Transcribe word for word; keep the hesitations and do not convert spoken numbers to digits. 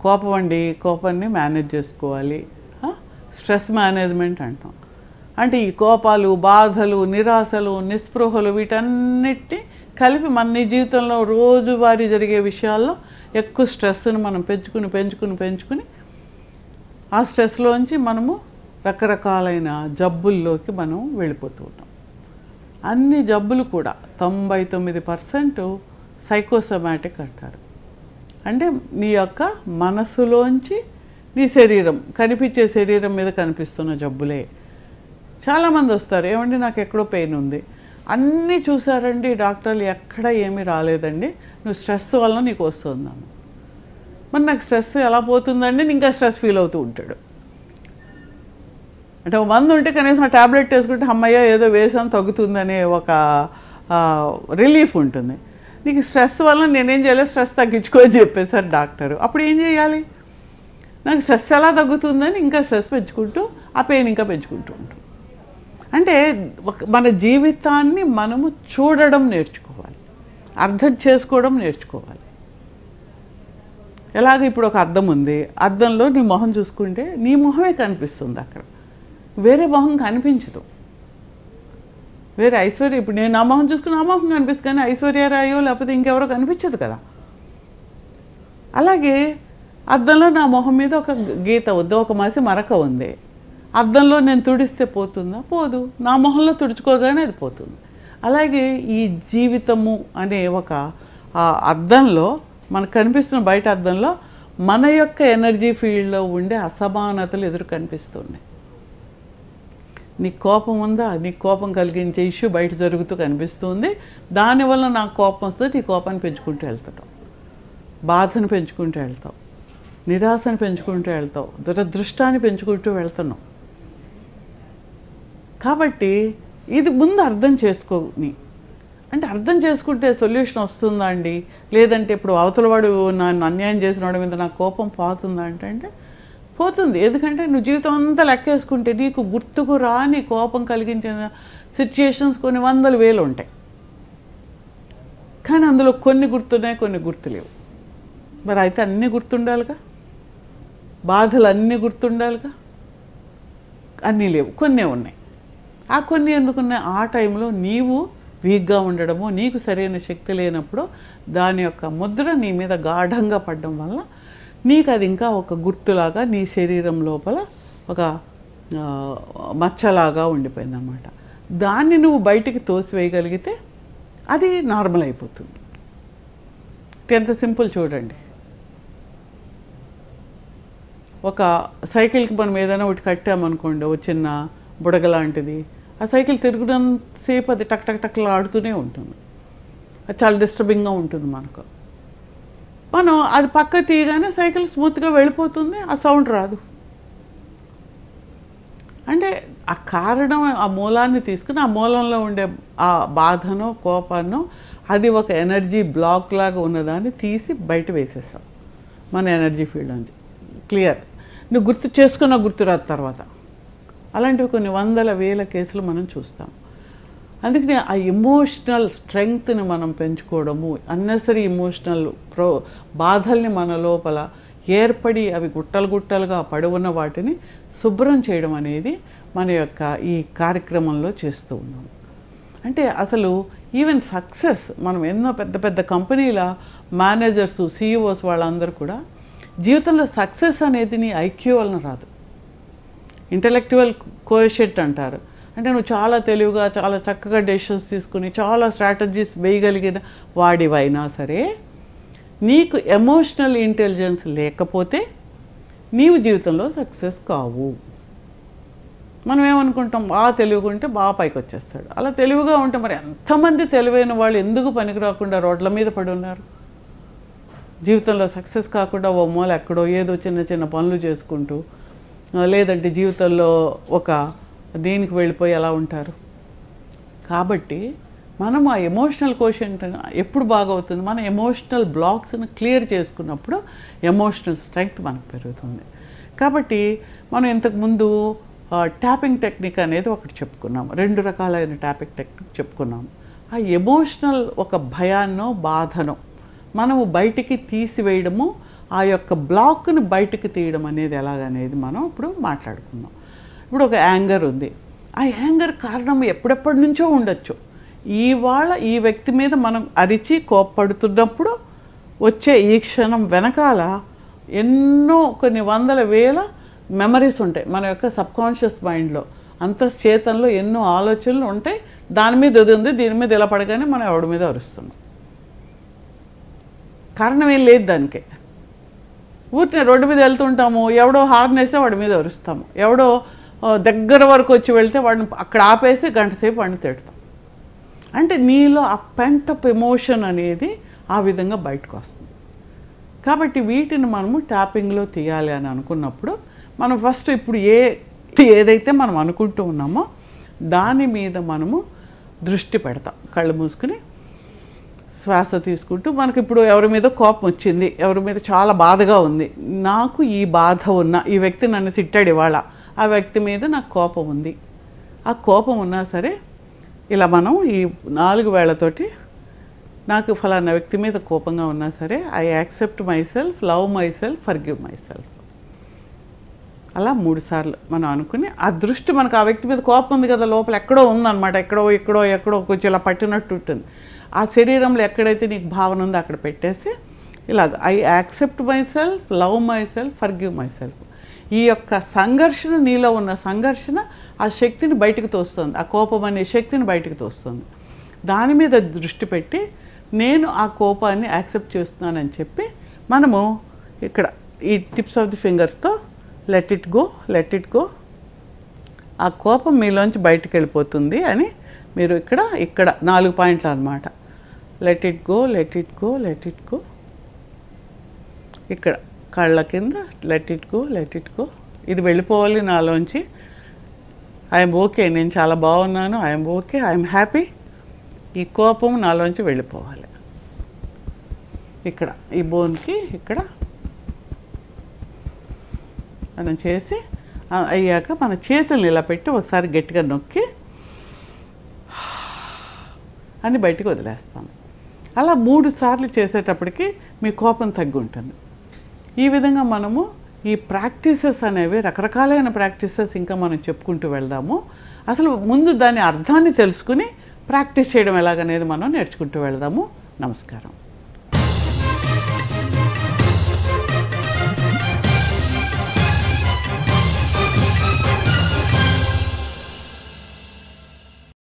కోపం అండి, కోపాన్ని మేనేజ్ చేసుకోవాలి, స్ట్రెస్ మేనేజ్మెంట్ అంటాం. అంటే ఈ కోపాలు, బాధలు, నిరాశలు, నిస్పృహలు వీటన్నిటిని కలిపి మన నీ జీవితంలో రోజువారీ జరిగే విషయాల్లో ఎక్కువ స్ట్రెస్ని మనం పెంచుకుని పెంచుకుని పెంచుకుని ఆ స్ట్రెస్లోంచి మనము రకరకాలైన జబ్బుల్లోకి మనం వెళ్ళిపోతూ ఉంటాం. అన్ని జబ్బులు కూడా తొంభై తొమ్మిది పర్సెంట్ సైకోసోమాటిక్ అంటారు. అంటే నీ యొక్క మనసులోంచి నీ శరీరం, కనిపించే శరీరం మీద కనిపిస్తున్న జబ్బులే. చాలామంది వస్తారు, ఏమండి నాకు ఎక్కడో పెయిన్ ఉంది, అన్నీ చూసారండి డాక్టర్లు, ఎక్కడ ఏమీ రాలేదండి, నువ్వు స్ట్రెస్ వల్ల నీకు వస్తుందమ్మ. మరి నాకు స్ట్రెస్ ఎలా పోతుందండి, ఇంకా స్ట్రెస్ ఫీల్ అవుతూ ఉంటాడు. అంటే ఒక మందు ఉంటే కనీసం ఆ ట్యాబ్లెట్ వేసుకుంటే అమ్మయ్య ఏదో వేసాను తగ్గుతుందనే ఒక రిలీఫ్ ఉంటుంది. నీకు స్ట్రెస్ వల్ల నేనేం చేయలేదు, స్ట్రెస్ తగ్గించుకో అని చెప్పేశారు డాక్టరు. అప్పుడు ఏం చేయాలి? నాకు స్ట్రెస్ ఎలా తగ్గుతుందని ఇంకా స్ట్రెస్ పెంచుకుంటూ ఆ పెయిన్ ఇంకా పెంచుకుంటూ ఉంటాం. అంటే మన జీవితాన్ని మనము చూడడం నేర్చుకోవాలి, అర్థం చేసుకోవడం నేర్చుకోవాలి. ఎలాగ ఇప్పుడు ఒక అద్దం ఉంది, అద్దంలో నీ మొహం చూసుకుంటే నీ మొహమే కనిపిస్తుంది, అక్కడ వేరే మొహం కనిపించదు. వేరే ఐశ్వర్య, ఇప్పుడు నేను నా మొహం చూసుకుని నా మొహం కనిపిస్తుంది, కానీ ఐశ్వర్యరాయో లేకపోతే ఇంకెవరో కనిపించదు కదా. అలాగే అద్దంలో నా మొహం మీద ఒక గీత వద్దు, ఒక మసి మరక ఉంది, అద్దంలో నేను తుడిస్తే పోతుందా? పోదు. నా మొహంలో తుడుచుకోగానే అది పోతుంది. అలాగే ఈ జీవితము అనే ఒక అద్దంలో మనకు కనిపిస్తున్న బయట అద్దంలో మన యొక్క ఎనర్జీ ఫీల్డ్లో ఉండే అసమానతలు ఎదురు కనిపిస్తున్నాయి. నీ కోపం ఉందా, నీ కోపం కలిగించే ఇష్యూ బయట జరుగుతూ కనిపిస్తుంది, దానివల్ల నాకు కోపం వస్తుంది, నీ కోపాన్ని పెంచుకుంటూ వెళ్తావు, బాధను పెంచుకుంటూ వెళ్తావు, నిరాశను పెంచుకుంటూ వెళ్తావు, దురదృష్టాన్ని పెంచుకుంటూ వెళ్తున్నావు. కాబట్టి ఇది ముందు అర్థం చేసుకోని, అంటే అర్థం చేసుకుంటే సొల్యూషన్ వస్తుందా అండి, లేదంటే ఇప్పుడు అవతలవాడు నన్ను అన్యాయం చేసిన వాడి మీద నాకు కోపం పోతుందా అంటే అంటే పోతుంది. ఎందుకంటే నువ్వు జీవితం అంతా లెక్కేసుకుంటే నీకు గుర్తుకు రాని కోపం కలిగించిన సిచ్యుయేషన్స్ కొన్ని వందల వేలు ఉంటాయి, కానీ అందులో కొన్ని గుర్తున్నాయి, కొన్ని గుర్తులేవు. మరి అయితే అన్నీ గుర్తుండాలిగా, బాధలు అన్నీ గుర్తుండాలిగా, అన్నీ లేవు, కొన్నే ఉన్నాయి. ఆ కొన్ని ఎందుకున్నాయి? ఆ టైంలో నీవు వీక్గా ఉండడము, నీకు సరైన శక్తి లేనప్పుడు దాని యొక్క ముద్ర నీ మీద గాఢంగా పడడం వల్ల నీకు అది ఇంకా ఒక గుర్తులాగా నీ శరీరం లోపల ఒక మచ్చలాగా ఉండిపోయిందన్నమాట. దాన్ని నువ్వు బయటికి తోసివేయగలిగితే అది నార్మల్ అయిపోతుంది. ఎంత సింపుల్ చూడండి. ఒక సైకిల్కి మనం ఏదైనా ఒకటి కట్టామనుకోండి, ఒక చిన్న బుడగ లాంటిది, ఆ సైకిల్ తిరుగుతున్నంతసేపు అది టక్ టక్ టక్లా ఆడుతూనే ఉంటుంది, అది చాలా డిస్టర్బింగ్గా ఉంటుంది మనకు. మనం అది పక్క తీయగానే సైకిల్ స్మూత్గా వెళ్ళిపోతుంది, ఆ సౌండ్ రాదు. అంటే ఆ కారణం, ఆ మూలాన్ని తీసుకుని ఆ మూలంలో ఉండే ఆ బాధనో కోపాన్నో అది ఒక ఎనర్జీ బ్లాక్ లాగా ఉన్నదాన్ని తీసి బయట వేసేస్తాం మన ఎనర్జీ ఫీల్డ్ నుంచి. క్లియర్? నువ్వు గుర్తు చేసుకున్న గుర్తురాదు తర్వాత. అలాంటివి కొన్ని వందల వేల కేసులు మనం చూస్తాం. అందుకని ఆ ఎమోషనల్ స్ట్రెంగ్త్ని మనం పెంచుకోవడము, అన్నెసరీ ఎమోషనల్ ప్రో బాధల్ని మన లోపల ఏర్పడి అవి గుట్టలు గుట్టలుగా పడి ఉన్న వాటిని శుభ్రం చేయడం అనేది మన యొక్క ఈ కార్యక్రమంలో చేస్తూ ఉన్నాం. అంటే అసలు ఈవెన్ సక్సెస్, మనం ఎన్నో పెద్ద పెద్ద కంపెనీల మేనేజర్సు, సీఈఓస్ వాళ్ళందరూ కూడా జీవితంలో సక్సెస్ అనేది నీ ఐక్యూ వలన రాదు, ఇంటలెక్చువల్ కోఎఫిషియంట్ అంటారు. అంటే నువ్వు చాలా తెలివిగా, చాలా చక్కగా డెసిషన్స్ తీసుకుని చాలా స్ట్రాటజీస్ వేయగలిగిన వాడివైనా సరే, నీకు ఎమోషనల్ ఇంటెలిజెన్స్ లేకపోతే నీవు జీవితంలో సక్సెస్ కావు. మనం ఏమనుకుంటాం, బాగా తెలివిగా ఉంటే బాగా పైకి వచ్చేస్తాడు. అలా తెలివిగా ఉంటే మరి ఎంతమంది తెలివైన వాళ్ళు ఎందుకు పనికి రాకుండా రోడ్ల మీద పడి ఉన్నారు? జీవితంలో సక్సెస్ కాకుండా ఓ మూల ఎక్కడో ఏదో చిన్న చిన్న పనులు చేసుకుంటూ, లేదంటే జీవితంలో ఒక దేనికి వెళ్ళిపోయి ఎలా ఉంటారు. కాబట్టి మనం ఆ ఎమోషనల్ కోషెంట్ ఎప్పుడు బాగా అవుతుంది, మన ఎమోషనల్ బ్లాక్స్ని క్లియర్ చేసుకున్నప్పుడు ఎమోషనల్ స్ట్రెంగ్త్ మనకు పెరుగుతుంది. కాబట్టి మనం ఇంతకుముందు ట్యాపింగ్ టెక్నిక్ అనేది ఒకటి చెప్పుకున్నాం, రెండు రకాలైన ట్యాపింగ్ టెక్నిక్ చెప్పుకున్నాం. ఆ ఎమోషనల్ ఒక భయాన్నో బాధనో మనము బయటికి తీసివేయడము, ఆ యొక్క బ్లాక్ని బయటకు తీయడం అనేది ఎలాగనేది మనం ఇప్పుడు మాట్లాడుకుందాం. ఇప్పుడు ఒక యాంగర్ ఉంది. ఆ యాంగర్ కారణం ఎప్పుడెప్పటి నుంచో ఉండొచ్చు. ఇవాళ ఈ వ్యక్తి మీద మనం అరిచి కోప్పడుతున్నప్పుడు వచ్చే ఈ క్షణం వెనకాల ఎన్నో కొన్ని వందల వేల మెమరీస్ ఉంటాయి మన యొక్క సబ్కాన్షియస్ మైండ్లో, అంతశ్చేతనలో ఎన్నో ఆలోచనలు ఉంటాయి. దాని మీద ఇది ఉంది, దీని మీద ఇలా పడగానే మనం ఎవడి మీద అరుస్తున్నాం. కారణం ఏం లేదు దానికి. ఊరినే రోడ్డు మీద వెళ్తుంటాము, ఎవడో హార్న్ వేస్తే వాడి మీద అరుస్తాము, ఎవడో దగ్గర వరకు వచ్చి వెళ్తే వాడిని అక్కడ ఆపేసి గంట సేపు వాడిని తిడతాం. అంటే నీలో ఆ పెంటప్ ఎమోషన్ అనేది ఆ విధంగా బయటకు వస్తుంది. కాబట్టి వీటిని మనము ట్యాపింగ్లో తీయాలి అని అనుకున్నప్పుడు మనం ఫస్ట్ ఇప్పుడు ఏ ఏదైతే మనం అనుకుంటూ ఉన్నామో దాని మీద మనము దృష్టి పెడతాం. కళ్ళు మూసుకుని శ్వాస తీసుకుంటూ, మనకి ఇప్పుడు ఎవరి మీద కోపం వచ్చింది, ఎవరి మీద చాలా బాధగా ఉంది, నాకు ఈ బాధ ఉన్న ఈ వ్యక్తి నన్ను తిట్టాడు ఇవాళ, ఆ వ్యక్తి మీద నాకు కోపం ఉంది. ఆ కోపం ఉన్నా సరే ఇలా మనం ఈ నాలుగు వేళ్లతోటి నాకు ఫలానా వ్యక్తి మీద కోపంగా ఉన్నా సరే I accept myself, love myself, forgive myself, అలా మూడు సార్లు మనం అనుకుని ఆ దృష్టి మనకు ఆ వ్యక్తి మీద కోపం ఉంది కదా లోపల ఎక్కడో ఉందన్నమాట, ఎక్కడో ఎక్కడో ఎక్కడో కొంచెం ఇలా పట్టినట్టు ఉంటుంది. ఆ శరీరంలో ఎక్కడైతే నీకు భావన ఉందో అక్కడ పెట్టేసి ఇలాగ I accept myself, love myself, forgive myself. ఈ యొక్క సంఘర్షణ, నీలో ఉన్న సంఘర్షణ ఆ శక్తిని బయటకు తోస్తుంది, ఆ కోపం అనే శక్తిని బయటకు తోస్తుంది. దాని మీద దృష్టి పెట్టి నేను ఆ కోపాన్ని యాక్సెప్ట్ చేస్తున్నానని చెప్పి మనము ఇక్కడ ఈ టిప్స్ ఆఫ్ ది ఫింగర్స్తో let it go, let it go, ఆ కోపం మీలోంచి బయటకు వెళ్ళిపోతుంది అని మీరు ఇక్కడ ఇక్కడ నాలుగు పాయింట్లు అన్నమాట. Let it go, let it go, let it go. ఇక్కడ కళ్ళ కింద let it go, let it go. ఇది వెళ్ళిపోవాలి నాలోంచి. ఐఎమ్ ఓకే, నేను చాలా బాగున్నాను, ఐఎమ్ ఓకే, ఐఎమ్ హ్యాపీ. ఈ కోపం నాలోంచి వెళ్ళిపోవాలి. ఇక్కడ ఈ బోన్కి ఇక్కడ మనం చేసి అయ్యాక మన చేతులు ఇలా పెట్టి ఒకసారి గట్టిగా నొక్కి అని బయటికి వదిలేస్తాను. అలా మూడు సార్లు చేసేటప్పటికి మీ కోపం తగ్గి ఉంటుంది. ఈ విధంగా మనము ఈ ప్రాక్టీసెస్ అనేవి రకరకాలైన ప్రాక్టీసెస్ ఇంకా మనం చెప్పుకుంటూ వెళ్దాము. అసలు ముందు దాని అర్థాన్ని తెలుసుకుని ప్రాక్టీస్ చేయడం ఎలాగనేది మనం నేర్చుకుంటూ వెళ్దాము. నమస్కారం.